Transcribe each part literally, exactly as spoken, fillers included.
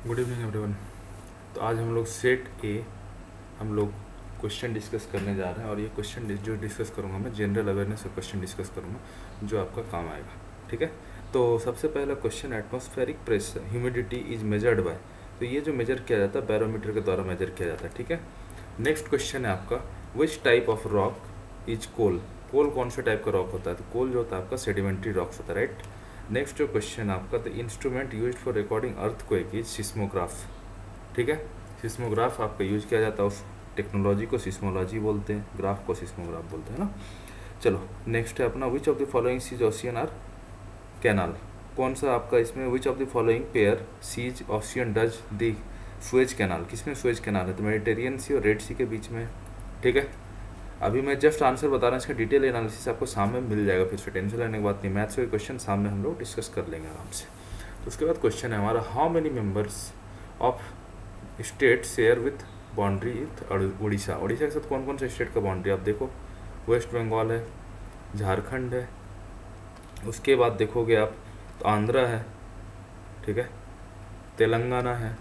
Good evening everyone. तो आज हम लोग सेट ए हम लोग क्वेश्चन डिस्कस करने जा रहे हैं और ये क्वेश्चन जो डिस्कस करूँगा मैं जनरल अवेयरनेस का क्वेश्चन डिस्कस करूँगा जो आपका काम आएगा। ठीक है, तो सबसे पहला question atmospheric pressure humidity is measured by, तो ये जो मेजर किया जाता है बैरोमीटर के द्वारा मेजर किया जाता है। ठीक है, नेक्स्ट क्वेश्चन है आपका which type of rock is coal, coal कौन से टाइप का रॉक होता है, तो कोल जो होता है आपका सेडिमेंट्री रॉक्स होता है, राइट। नेक्स्ट जो क्वेश्चन आपका the instrument used for recording earthquake is seismograph. ठीक है, सिस्मोग्राफ आपका यूज किया जाता है, उस टेक्नोलॉजी को सिस्मोलॉजी बोलते हैं, ग्राफ को सिस्मोग्राफ बोलते हैं ना। चलो नेक्स्ट है अपना which of the following seas ocean are canal, कौन सा आपका इसमें which of the following pair seas ocean does the Suez canal, किसमें सुएज कैनाल है, तो मेडिटेरियन सी और रेड सी के बीच में। ठीक है, अभी मैं जस्ट आंसर बता रहा हूँ, इसका डिटेल एनालिसिस आपको सामने मिल जाएगा, फिर से टेंशन लेने की बात नहीं, मैथ्स के क्वेश्चन सामने हम लोग डिस्कस कर लेंगे आराम से। तो उसके बाद क्वेश्चन है हमारा how many members of state share with boundary with Orissa, Orissa के साथ कौन कौन से स्टेट का बाउंड्री आप देखो, वेस्ट बंगाल है, झारखंड है, उसके बाद देखोगे आप तो आंध्रा है, ठीक है, तेलंगाना है,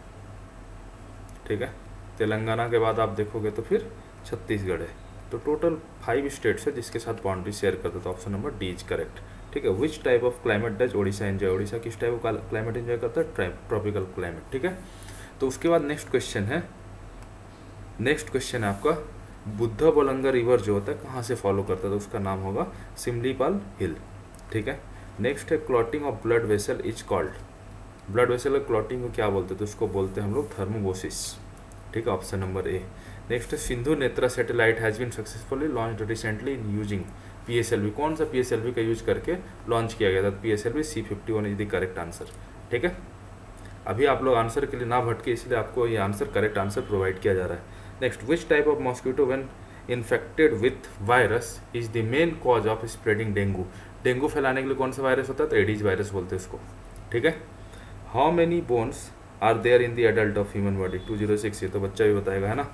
ठीक है, तेलंगाना के बाद आप देखोगे तो फिर छत्तीसगढ़ है। तो टोटल फाइव स्टेट्स है जिसके साथ बाउंड्री शेयर करते, तो option number D is correct. ठीक है, which type of climate does Odisha enjoy, Odisha किस टाइप ऑफ क्लाइमेट एंजॉय करता है, ट्रॉपिकल क्लाइमेट। ठीक है, तो उसके बाद नेक्स्ट क्वेश्चन है, नेक्स्ट क्वेश्चन है आपका बुद्धा बोलंगा रिवर जो होता है कहाँ से फॉलो करता है, तो उसका नाम होगा सिमलीपाल हिल। ठीक है, नेक्स्ट है clotting of blood vessel is called, blood vessel clotting को क्या बोलते हैं, तो उसको बोलते हैं हम लोग थर्मोबोसिस। ठीक है, ऑप्शन नंबर ए। नेक्स्ट है Sindhu Netra satellite has been successfully launched recently in using PSLV, कौन सा पीएसएलवी का यूज करके लॉन्च किया गया था, PSLV C fifty one is the correct answer. ठीक है, अभी आप लोग आंसर के लिए ना भटके, इसलिए आपको ये आंसर करेक्ट आंसर प्रोवाइड किया जा रहा है। Next which type of mosquito when infected with virus is the main cause of spreading dengue, dengue फैलाने के लिए कौन सा वायरस होता है, तो एडीज वायरस बोलते हैं इसको। ठीक है, how many bones are there in the adult of human body, two zero six, ये तो बच्चा भी बताएगा, है ना।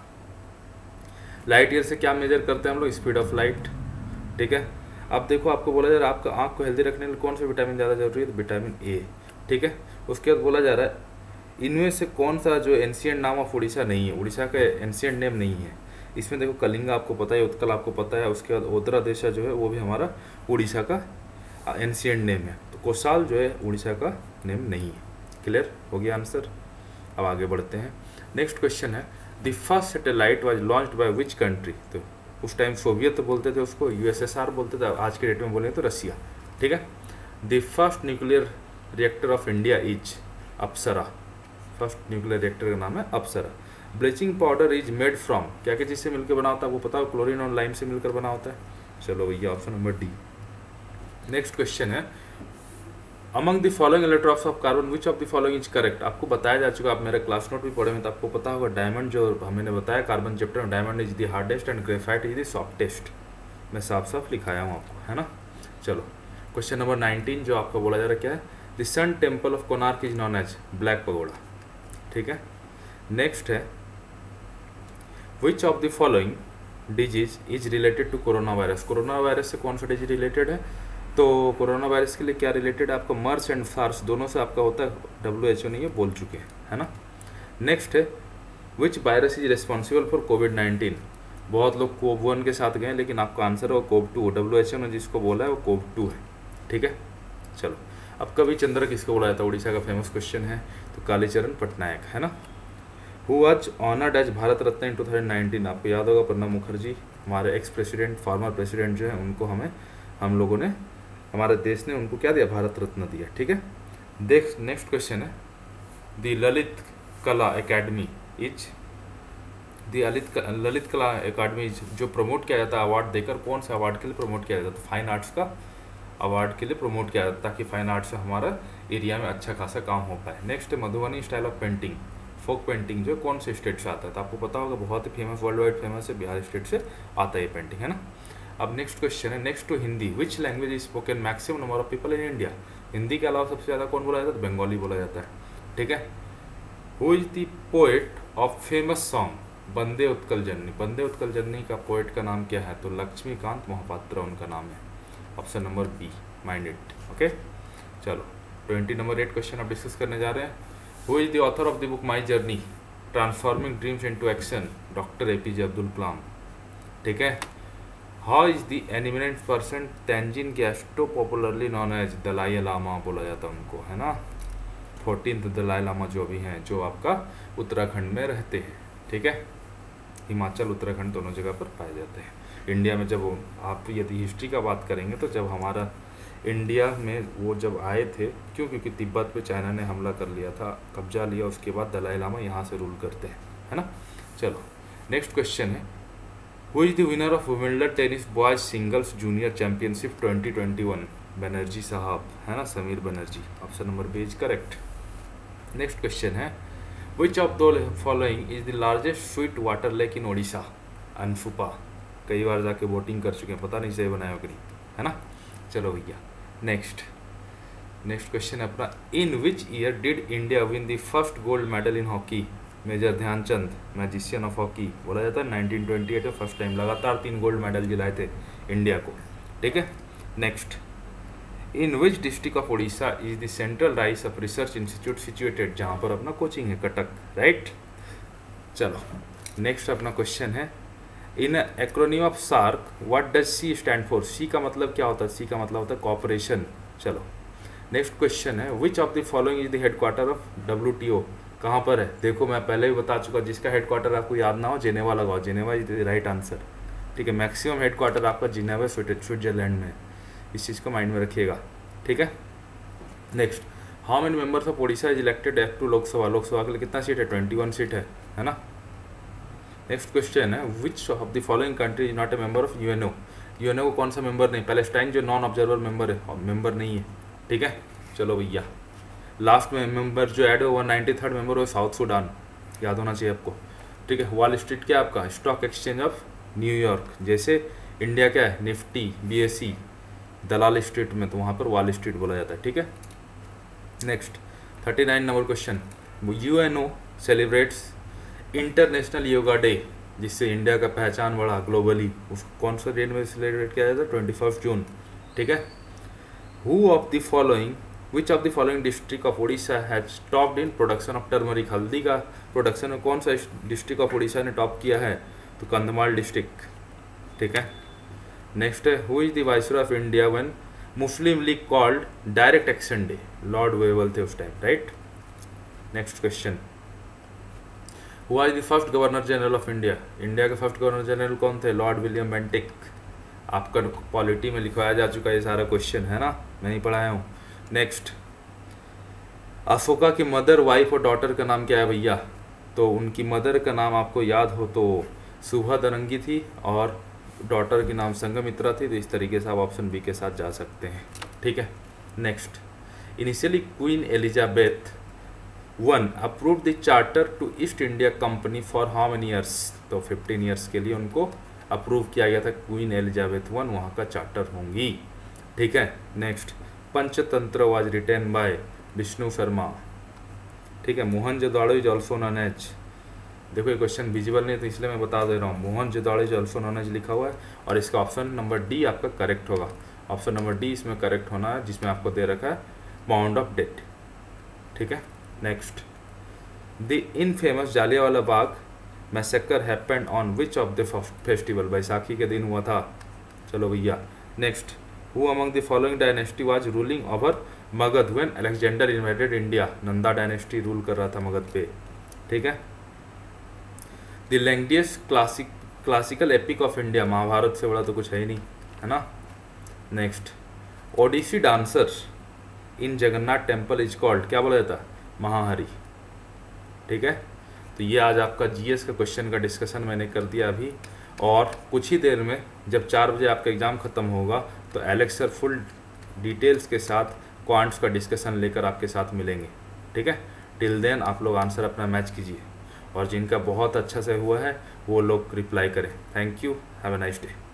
लाइट ईयर से क्या मेजर करते हैं हम लोग, स्पीड ऑफ लाइट। ठीक है, अब देखो आपको बोला जा रहा है आपका आंख को हेल्दी रखने के लिए कौन सा विटामिन ज़्यादा जरूरी है, तो विटामिन ए। ठीक है, उसके बाद बोला जा रहा है इनमें से कौन सा जो एंशिएंट नाम ऑफ उड़ीसा नहीं है, उड़ीसा का एंशिएंट नेम नहीं है। इसमें देखो कलिंगा आपको पता है, उत्कल आपको पता है, उसके बाद ओतरा देशा जो है वो भी हमारा उड़ीसा का एंशिएंट नेम है, तो कोसाल जो है उड़ीसा का नेम नहीं है। क्लियर हो गया आंसर। अब आगे बढ़ते हैं, नेक्स्ट क्वेश्चन है the first satellite was launched by which country, तो उस टाइम सोवियत बोलते थे उसको, यूएसएसआर बोलते थे, आज के डेट में बोलेंगे तो रसिया। ठीक है, the first nuclear reactor of India is Apsara, first nuclear reactor का नाम है Apsara. Bleaching powder is made from, क्या क्या चीज़ से मिलकर बना होता है आपको पता है, क्लोरीन और लाइम से मिलकर बना होता है। चलो भैया option number D. Next question है among the following electrons of carbon which of the following is correct, आपको बताया जा चुका, आप मेरा क्लास नोट भी पढ़े हैं तो आपको पता होगा, डायमंड जो हमने बताया कार्बन चैप्टर में, diamond is the hardest and graphite is the softest, मैं साफ साफ लिखाया हूँ आपको, है ना। चलो क्वेश्चन नंबर नाइनटीन जो आपको बोला जा रहा है क्या है, the sun temple of Konark is known as black pagoda. ठीक है, नेक्स्ट है which of the following disease is related to corona virus, corona virus से कौन सा डिजीज रिलेटेड है, तो कोरोना वायरस के लिए क्या रिलेटेड है आपका, मर्स एंड सार्स दोनों से आपका होता है, डब्ल्यू एच ओ ने ये बोल चुके हैं, है ना। नेक्स्ट है which virus is responsible for COVID nineteen, बहुत लोग कोव वन के साथ गए लेकिन आपका आंसर है वो CoV two, W H O ने जिसको बोला है वो कोव टू है। ठीक है, चलो अब कवि चंद्र किसको बोला जाता है, उड़ीसा का फेमस क्वेश्चन है, तो कालीचरण पटनायक, है ना। Who was honoured as Bharat Ratna in two thousand nineteen, आपको याद होगा प्रणब मुखर्जी हमारे एक्स प्रेसिडेंट फॉर्मर प्रेसिडेंट जो है उनको हमें हम लोगों ने हमारे देश ने उनको क्या दिया, भारत रत्न दिया। ठीक है, देख नेक्स्ट क्वेश्चन है the Lalit Kala Academy is, the Lalit Lalit Kala Academy जो प्रमोट किया जाता है अवार्ड देकर, कौन सा अवार्ड के लिए प्रमोट किया जाता है, तो फाइन आर्ट्स का अवार्ड के लिए प्रमोट किया जाता है ताकि फाइन आर्ट्स से हमारा एरिया में अच्छा खासा काम हो पाए। नेक्स्ट है Madhubani style of painting, folk painting जो कौन से स्टेट से आता है, तो आपको पता होगा बहुत ही फेमस, वर्ल्ड वाइड फेमस है, बिहार स्टेट से आता है ये पेंटिंग, है ना। अब नेक्स्ट क्वेश्चन है next to Hindi which language is spoken maximum number of people in India, Hindi के अलावा सबसे ज़्यादा कौन बोला जाता है, तो बंगाली बोला जाता है। ठीक है, who is the poet of famous song Bande Utkal जननी, बंदे उत्कल जननी का पोएट का नाम क्या है, तो लक्ष्मीकांत मोहपात्रा उनका नाम है, option number B, mind it. Okay, चलो ट्वेंटी नंबर एट क्वेश्चन अब डिस्कस करने जा रहे हैं। Who is the author of the book my journey transforming dreams into action, doctor APJ Abdul Kalam. ठीक है। How is the eminent person Tenzin गेस्टो popularly known as Dalai Lama बोला जाता है उनको, है ना। फोर्टीन दलाई लामा जो भी हैं, जो आपका उत्तराखंड में रहते हैं। ठीक है। हिमाचल उत्तराखंड दोनों जगह पर पाए जाते हैं। इंडिया में जब आप यदि हिस्ट्री का बात करेंगे तो जब हमारा इंडिया में वो जब आए थे, क्यों, क्योंकि तिब्बत पे चाइना ने हमला कर लिया था, कब्जा लिया, उसके बाद दलाई लामा यहाँ से रूल करते हैं, है ना। चलो नेक्स्ट क्वेश्चन है, who is the winner of Wimbledon tennis boys singles junior championship twenty twenty one? Banerjee साहब, है ना, Samir Banerjee. Option number B is correct. Next question है, which of the following is the largest sweet water lake in Odisha? अनफुपा, कई बार जाके voting कर चुके हैं, पता नहीं सही बनाया कि नहीं, है ना। चलो भैया नेक्स्ट नेक्स्ट क्वेश्चन है अपना, in which year did India win the first gold medal in hockey? Major Dhyan Chand, magician of hockey बोला जाता है, नाइनटीन ट्वेंटी एट में फर्स्ट टाइम लगातार तीन गोल्ड मेडल दिलाए थे इंडिया को। ठीक है। Next, in which district of Orissa is the central rice of research institute situated? जहाँ पर अपना कोचिंग है, कटक, राइट। चलो नेक्स्ट अपना क्वेश्चन है, in acronym of SAARC what does C stand for? C का मतलब क्या होता है? सी का मतलब होता है कॉपरेशन। चलो नेक्स्ट क्वेश्चन है, which of the following is the headquarter of W T O? कहाँ पर है? देखो मैं पहले भी बता चुका, जिसका हेडक्वार्टर आपको याद ना हो जेनेवा लगाओ, Geneva is the right answer. ठीक है। मैक्सिमम हेडक्वार्टर आपका जिनेवा स्विट्जरलैंड में है, इस चीज़ को माइंड में रखिएगा। ठीक है। Next, how many members of Odisha is elected एफ टू लोकसभा? लोकसभा के लिए कितना सीट है? ट्वेंटी वन सीट है, है ना। नेक्स्ट क्वेश्चन है, which of the following country is not a member of UNO? UNO को कौन सा मेंबर नहीं? पैलेस्टाइन जो नॉन ऑब्जर्वर मेंबर है, मेंबर नहीं है। ठीक है। चलो भैया लास्ट में मेंबर जो ऐड हुआ नाइन्टी थर्ड मेंबर हो साउथ सूडान, याद होना चाहिए आपको। ठीक है। वॉल स्ट्रीट क्या आपका? Stock exchange of New York. जैसे इंडिया क्या है? निफ्टी, बीएसई, दलाल स्ट्रीट में, तो वहाँ पर वॉल स्ट्रीट बोला जाता है। ठीक है। Next thirty nine number question, UNO celebrates international yoga day, जिससे इंडिया का पहचान बढ़ा ग्लोबली, उसको कौन सा डेट में सेलिब्रेट किया जाता है? Twenty first June. ठीक है। Who of the following which of the following district of Orissa has topped in production of turmeric? हल्दी का प्रोडक्शन में कौन सा डिस्ट्रिक्ट ऑफ उड़ीसा ने टॉप किया है? तो कंधमाल डिस्ट्रिक्ट। ठीक है। नेक्स्ट है, who is the viceroy of India when Muslim League called direct action day? Lord Wavell थे उस time, right. Next question, who is the first governor general of India? India के first governor general कौन थे? Lord William Bentinck. आपका polity में लिखवाया जा चुका है ये सारा क्वेश्चन, है ना, मैं ही पढ़ाया हूँ। नेक्स्ट, अशोका की मदर, वाइफ और डॉटर का नाम क्या है भैया? तो उनकी मदर का नाम आपको याद हो तो सुभा दरंगी थी, और डॉटर की नाम संघमित्रा थी। तो इस तरीके से आप ऑप्शन बी के साथ जा सकते हैं। ठीक है। Next, initially Queen Elizabeth one approve the charter to East India Company for how many years? तो फिफ्टीन ईयर्स के लिए उनको अप्रूव किया गया था। क्वीन एलिजाबेथ वन वहाँ का चार्टर होंगी। ठीक है। Next, Panchatantra was written by Vishnu Sharma. ठीक है। Mohenjodaro is also known as, देखो ये क्वेश्चन विजिबल नहीं है तो इसलिए मैं बता दे रहा हूँ, Mohenjodaro is also known as लिखा हुआ है, और इसका ऑप्शन नंबर डी आपका करेक्ट होगा। ऑप्शन नंबर डी इसमें करेक्ट होना है, जिसमें आपको दे रखा है पाउंड ऑफ डेट। ठीक है। Next, the infamous Jallianwala Bagh massacre happened on which of the festival? Baisakhi के दिन हुआ था। चलो भैया next, who among the following dynasty was ruling over Magadh when Alexander invaded India? Nanda dynasty rule कर रहा था मगध पे। ठीक है। The longest classic classical epic of India, Mahabharata से बड़ा तो कुछ है ही नहीं, है ना। Next, Odissi dancer in Jagannath temple is called, क्या बोला जाता है? महाहरी। ठीक है। तो ये आज आपका जीएस का क्वेश्चन का डिस्कशन मैंने कर दिया अभी, और कुछ ही देर में जब चार बजे आपका एग्ज़ाम ख़त्म होगा तो एलेक्स सर फुल डिटेल्स के साथ क्वांट्स का डिस्कशन लेकर आपके साथ मिलेंगे। ठीक है। टिल देन आप लोग आंसर अपना मैच कीजिए, और जिनका बहुत अच्छा से हुआ है वो लोग रिप्लाई करें। Thank you, have a nice day.